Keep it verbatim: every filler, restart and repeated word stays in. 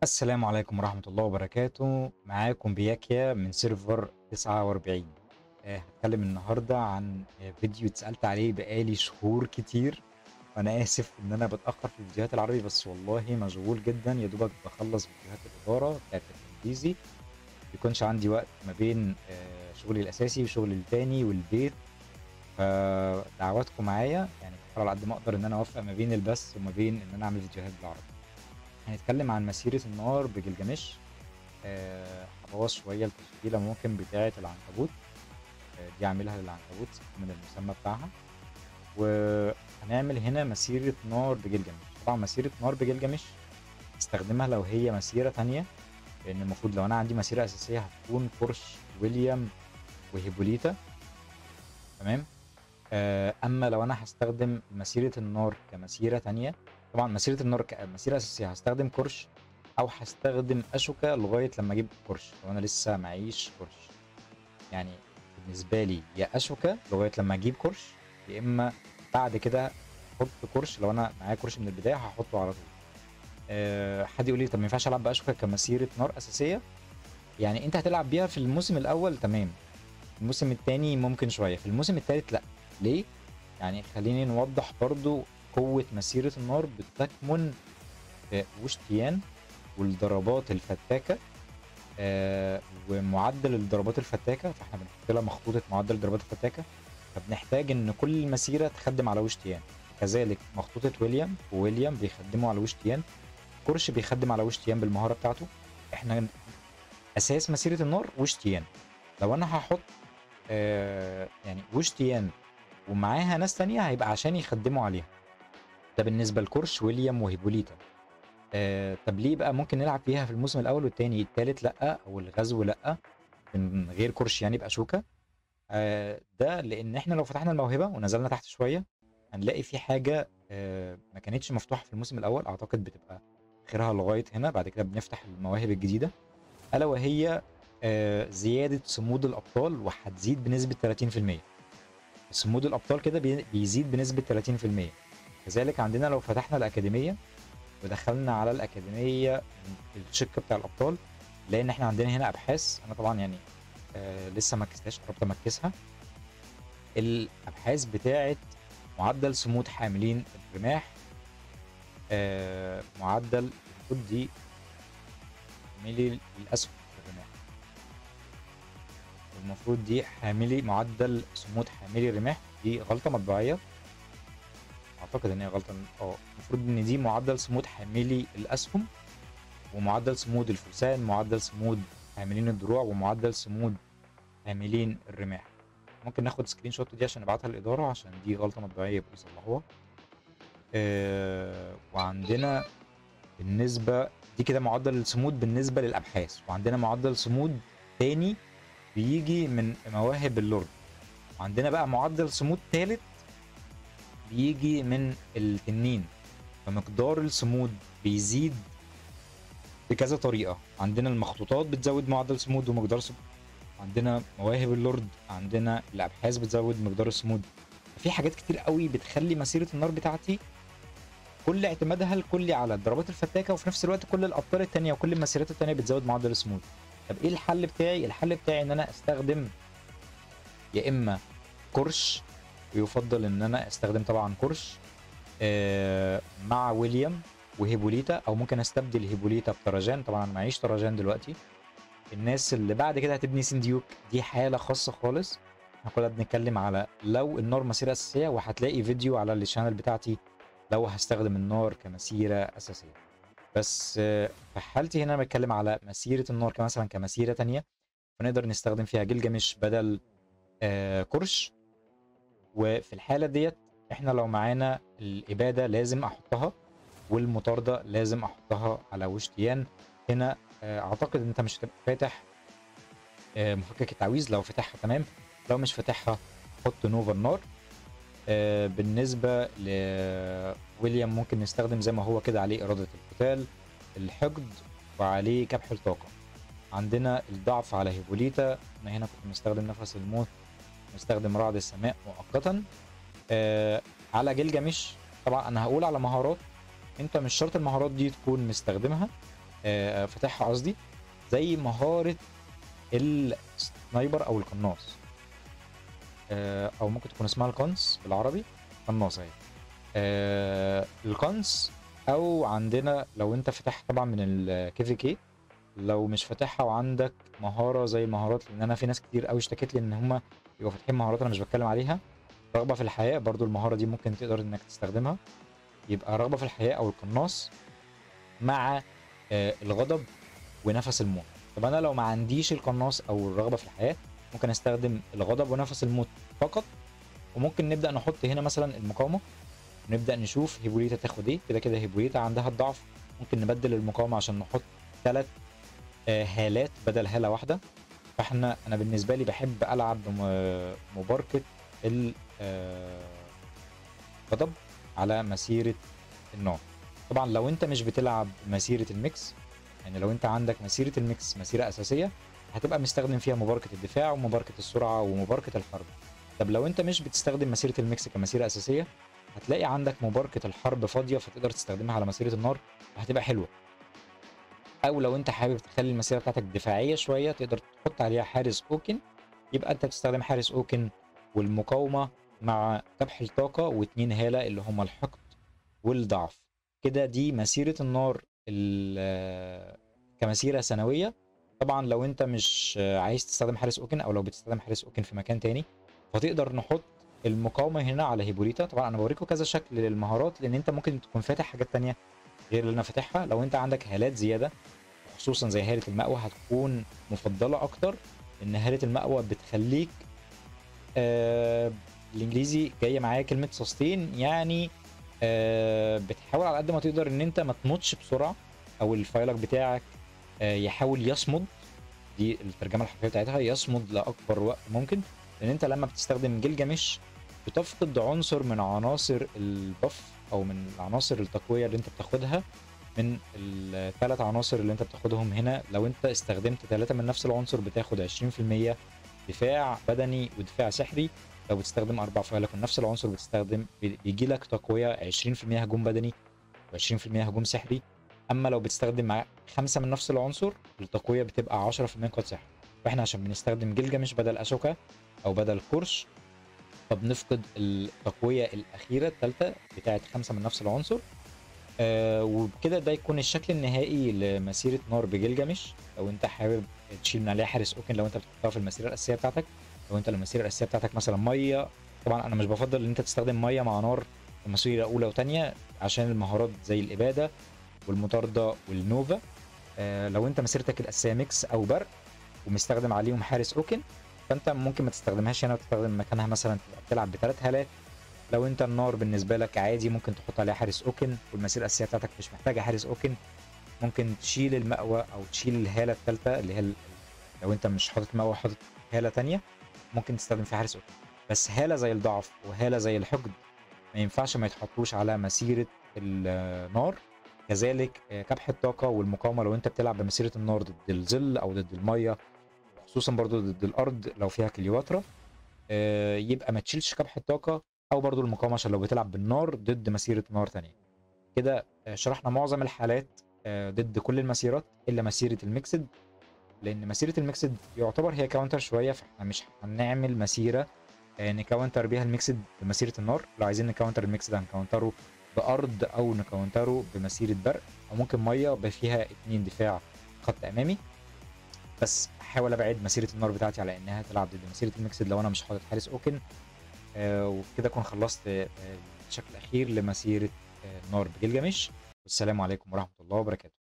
السلام عليكم ورحمة الله وبركاته. معاكم بياكيا من سيرفر تسعة وأربعين. آه، هتكلم النهاردة عن آه، فيديو اتسألت عليه بقالي شهور كتير، وأنا آسف إن أنا بتأخر في الفيديوهات العربي، بس والله مشغول جدا، يا دوبك بخلص فيديوهات الإدارة بتاعت الإنجليزي. بيكونش عندي وقت ما بين آه، شغلي الأساسي وشغلي التاني والبيت. فدعواتكم معايا، يعني بحاول على قد ما أقدر إن أنا أوفق ما بين البث وما بين إن أنا أعمل فيديوهات بالعربي. هنتكلم عن مسيرة النار بجلجمش. آه، هبوظ شوية التشكيلة ممكن بتاعة العنكبوت. آه، دي عاملها للعنكبوت من المسمى بتاعها. وهنعمل هنا مسيرة نار بجلجمش. طبعا مسيرة نار بجلجمش استخدمها لو هي مسيرة تانية، لأن المفروض لو أنا عندي مسيرة أساسية هتكون بورش، ويليام، وهيبوليتا. تمام. آه، أما لو أنا هستخدم مسيرة النار كمسيرة تانية، طبعا مسيرة النار كمسيرة أساسية هستخدم كورش، أو هستخدم أشوكا لغاية لما أجيب كورش لو أنا لسه معيش كورش. يعني بالنسبة لي يا أشوكا لغاية لما أجيب كورش، يا إما بعد كده أحط كورش. لو أنا معايا كورش من البداية هحطه على طول. أه حد يقول لي طب ما ينفعش ألعب بأشوكا كمسيرة نار أساسية؟ يعني أنت هتلعب بيها في الموسم الأول تمام، الموسم التاني ممكن شوية، في الموسم التالت لأ. ليه؟ يعني خليني نوضح برضو. قوة مسيرة النار بتكمن في وشتيان والضربات الفتاكة. آه ومعدل الضربات الفتاكة، فاحنا بنحط لها مخطوطة معدل الضربات الفتاكة، فبنحتاج ان كل مسيرة تخدم على وشتيان. كذلك مخطوطة ويليام وويليام بيخدموا على وشتيان، كورش بيخدم على وشتيان بالمهارة بتاعته. احنا اساس مسيرة النار وشتيان. لو انا هحط آه يعني وشتيان ومعاها ناس تانية هيبقى عشان يخدموا عليها. ده بالنسبة لكورش، ويليام، وهيبوليتا. آه طب ليه بقى ممكن نلعب فيها في الموسم الأول والتاني، التالت لأ، أو الغزو لأ، من غير كورش يعني بأشوكا؟ آه ده لأن احنا لو فتحنا الموهبة ونزلنا تحت شوية هنلاقي في حاجة آه ما كانتش مفتوحة في الموسم الأول، أعتقد بتبقى آخرها لغاية هنا، بعد كده بنفتح المواهب الجديدة، ألا وهي آه زيادة صمود الأبطال، وهتزيد بنسبة ثلاثين في المية. صمود الابطال كده بي- بيزيد بنسبه ثلاثين في المية. كذلك عندنا لو فتحنا الاكاديميه ودخلنا على الاكاديميه الشق بتاع الابطال، لان احنا عندنا هنا ابحاث. انا طبعا يعني آه لسه ما كستهاش، قربت امكسها. الابحاث بتاعه معدل صمود حاملين الرماح، آه معدل المفروض دي حاملي الاسهم الرماح، المفروض دي حاملي معدل صمود حاملي الرماح. دي غلطه مطبعيه، اعتقد ان هي غلطه. اه المفروض ان دي معدل صمود حاملي الاسهم، ومعدل صمود الفرسان، معدل صمود حاملين الدروع، ومعدل صمود حاملين الرماح. ممكن ناخد سكرين شوت دي عشان نبعتها للاداره، عشان دي غلطه مطبعيه يبقوا يصلحوها. آه وعندنا بالنسبه دي كده معدل الصمود بالنسبه للابحاث، وعندنا معدل صمود تاني بيجي من مواهب اللورد، وعندنا بقى معدل صمود تالت بيجي من التنين. فمقدار الصمود بيزيد بكذا طريقة. عندنا المخطوطات بتزود معدل صمود ومقدار صمود، عندنا مواهب اللورد، عندنا الأبحاث بتزود مقدار الصمود. في حاجات كتير قوي بتخلي مسيرة النار بتاعتي كل اعتمادها الكلي على الضربات الفتاكة، وفي نفس الوقت كل الأبطال التانية وكل المسيرات التانية بتزود معدل الصمود. طب ايه الحل بتاعي؟ الحل بتاعي ان انا استخدم يا اما كورش، ويفضل ان انا استخدم طبعا كورش آه، مع ويليام وهيبوليتا، او ممكن استبدل هيبوليتا بتراجان. طبعا انا معيش تراجان دلوقتي. الناس اللي بعد كده هتبني سنديوك دي حاله خاصه خالص. احنا كنا بنتكلم على لو النار مسيره اساسيه، وهتلاقي فيديو على الشانل بتاعتي لو هستخدم النار كمسيره اساسيه. بس آه، في حالتي هنا بتكلم على مسيره النار كمثلا كمسيره تانية، فنقدر نستخدم فيها جلجمش بدل آه، كرش. وفي الحاله ديت احنا لو معانا الاباده لازم احطها، والمطارده لازم احطها على وشتيان. هنا آه، اعتقد ان انت مش هتبقى فاتح آه، مفكك التعويذ. لو فاتحها تمام، لو مش فاتحها حط نوفا النار. آه، بالنسبه لويليام ممكن نستخدم زي ما هو كده عليه اراده القتال، الحقد، وعليه كبح الطاقه. عندنا الضعف على هيبوليتا، انا هنا كنت مستخدم نفس الموت، مستخدم رعد السماء مؤقتا. آه على جلجمش طبعا انا هقول على مهارات، انت مش شرط المهارات دي تكون مستخدمها، آآ فاتحها قصدي، زي مهارة السنايبر أو القناص. آآ أو ممكن تكون اسمها القنص بالعربي، قناص أهي. آآ القنص، أو عندنا لو أنت فاتحها طبعًا من الكي في كي، لو مش فاتحها وعندك مهارة زي مهارات، لأن أنا في ناس كتير أوي اشتكت لي إن هم بيبقوا فاتحين مهارات أنا مش باتكلم عليها. رغبة في الحياة برضه المهارة دي ممكن تقدر إنك تستخدمها، يبقى رغبة في الحياة أو القناص مع آآ الغضب ونَفَس الموت. طب أنا لو ما عنديش القناص أو الرغبة في الحياة، ممكن أستخدم الغضب ونَفَس الموت فقط، وممكن نبدأ نحط هنا مثلًا المقاومة، ونبدأ نشوف هيبوليتا تاخد إيه. كده كده هيبوليتا عندها الضعف، ممكن نبدل المقاومة عشان نحط تلات آآ هالات بدل هالة واحدة. فإحنا أنا بالنسبة لي باحب ألعب بم مباركة ال آآ غضب على مسيرة النار. طبعًا لو أنت مش بتلعب مسيرة الميكس، يعني لو أنت عندك مسيرة الميكس مسيرة أساسية، هتبقى مستخدم فيها مباركة الدفاع ومباركة السرعة ومباركة الحرب. طب لو أنت مش بتستخدم مسيرة الميكس كمسيرة أساسية، هتلاقي عندك مباركة الحرب فاضية، فتقدر تستخدمها على مسيرة النار وهتبقى حلوة. أو لو أنت حابب تخلّي المسيرة بتاعتك دفاعية شوية، تقدر تحط عليها حارس أوكن، يبقى أنت بتستخدم حارس أوكن والمقاومة مع كبح الطاقة واتنين هالة اللي هم الحقد والضعف. كده دي مسيرة النار ال كمسيرة سنوية. طبعًا لو أنت مش عايز تستخدم حارس أوكن، أو لو بتستخدم حارس أوكن في مكان تاني، فتقدر نحط المقاومة هنا على هيبوليتا. طبعًا أنا باوريكم كذا شكل للمهارات، لأن أنت ممكن تكون فاتح حاجات تانية غير اللي أنا فاتحها. لو أنت عندك هالات زيادة، خصوصًا زي هالة المأوى، هتكون مفضلة أكتر، لأن هالة المأوى بتخليك آآ بالإنجليزي جاية معايا كلمة sustain، يعني آآ بتحاول على قد ما تقدر إن أنت ما تموتش بسرعة، أو الفايلر بتاعك آآ يحاول يصمد. دي الترجمة الحرفية بتاعتها، يصمد لأكبر وقت ممكن. لأن أنت لما بتستخدم جلجامش بتفقد عنصر من عناصر الbuff، أو من العناصر التقوية اللي أنت بتاخدها من التلات عناصر اللي أنت بتاخدهم هنا. لو أنت استخدمت تلاتة من نفس العنصر بتاخد عشرين في المية دفاع بدني ودفاع سحري. لو بتستخدم أربع فايلات من نفس العنصر بتستخدم بي بييجي لك تقوية عشرين في المية هجوم بدني وعشرين في المية هجوم سحري. أما لو بتستخدم مع خمسة من نفس العنصر، التقوية بتبقى عشرة في المية قوة سحر. فإحنا عشان بنستخدم جلجامش بدل أشوكا أو بدل كورش، فبنفقد التقوية الأخيرة التالتة بتاعة خمسة من نفس العنصر. آه وبكده ده يكون الشكل النهائي لمسيرة نار بجلجامش. لو انت حابب تشيل من عليها حارس اوكن، لو انت بتحطها في المسيرة الأساسية بتاعتك. لو انت المسيرة الأساسية بتاعتك مثلا مية، طبعا انا مش بفضل ان انت تستخدم مية مع نار في مسيرة أولى وتانية، عشان المهارات زي الإبادة والمطاردة والنوفا. آه لو انت مسيرتك الأساسية ميكس أو برق ومستخدم عليهم حارس اوكن، فانت ممكن ما تستخدمهاش هنا، وتستخدم مكانها مثلا تبقى بتلعب بثلاث هالات. لو انت النار بالنسبه لك عادي، ممكن تحط عليها حارس اوكن، والمسيره الاساسيه بتاعتك مش محتاجه حارس اوكن، ممكن تشيل المأوى او تشيل الهاله الثالثه اللي هي ال... لو انت مش حاطط مأوى حاطط هاله ثانيه، ممكن تستخدم فيها حارس اوكن. بس هاله زي الضعف وهاله زي الحقد ما ينفعش ما يتحطوش على مسيره النار. كذلك كبح الطاقه والمقاومه لو انت بتلعب بمسيره النار ضد الظل او ضد الميه، خصوصا برضو ضد الارض لو فيها كليوباترا، يبقى ما تشيلش كبح الطاقه او برضو المقاومه، عشان لو بتلعب بالنار ضد مسيره نار تانية. كده شرحنا معظم الحالات ضد كل المسيرات الا مسيره الميكسد، لان مسيره الميكسد يعتبر هي كاونتر شويه، فاحنا مش هنعمل مسيره نكاونتر بيها الميكسد بمسيره النار. لو عايزين نكاونتر الميكسد هنكاونتره بارض، او نكاونتره بمسيره برق، او ممكن ميه فيها اتنين دفاع خط امامي. بس احاول ابعد مسيره النار بتاعتي على انها تلعب ضد مسيره الميكسد لو انا مش حاطط حارس اوكن. آه وبكده اكون خلصت آه الشكل الاخير لمسيره آه نار بجلجامش. والسلام عليكم ورحمه الله وبركاته.